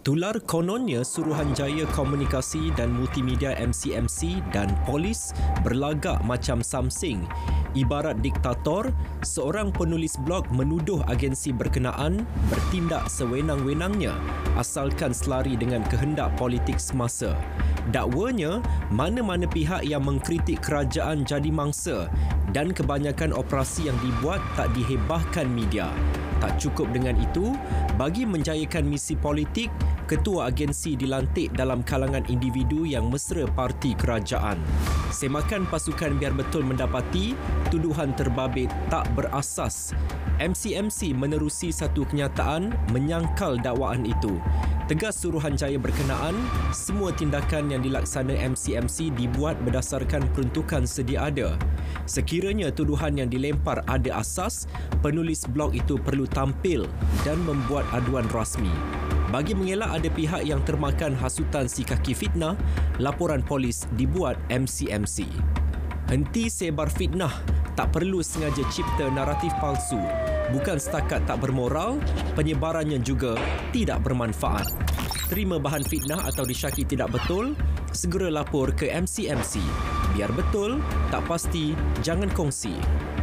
Tular kononnya Suruhanjaya Komunikasi dan Multimedia MCMC dan polis berlagak macam Samsing. Ibarat diktator, seorang penulis blog menuduh agensi berkenaan bertindak sewenang-wenangnya asalkan selari dengan kehendak politik semasa. Dakwanya, mana-mana pihak yang mengkritik kerajaan jadi mangsa dan kebanyakan operasi yang dibuat tak dihebahkan media. Tak cukup dengan itu, bagi menjayakan misi politik, ketua agensi dilantik dalam kalangan individu yang mesra parti kerajaan. Semakan pasukan biar betul mendapati tuduhan terbabit tak berasas. MCMC menerusi satu kenyataan menyangkal dakwaan itu. Tegas Suruhanjaya berkenaan, semua tindakan yang dilaksana MCMC dibuat berdasarkan peruntukan sedia ada. Sekiranya tuduhan yang dilempar ada asas, penulis blog itu perlu tampil dan membuat aduan rasmi. Bagi mengelak ada pihak yang termakan hasutan si kaki fitnah, laporan polis dibuat MCMC. Henti sebar fitnah, tak perlu sengaja cipta naratif palsu. Bukan setakat tak bermoral, penyebarannya juga tidak bermanfaat. Terima bahan fitnah atau disyaki tidak betul, segera lapor ke MCMC. Biar betul, tak pasti, jangan kongsi.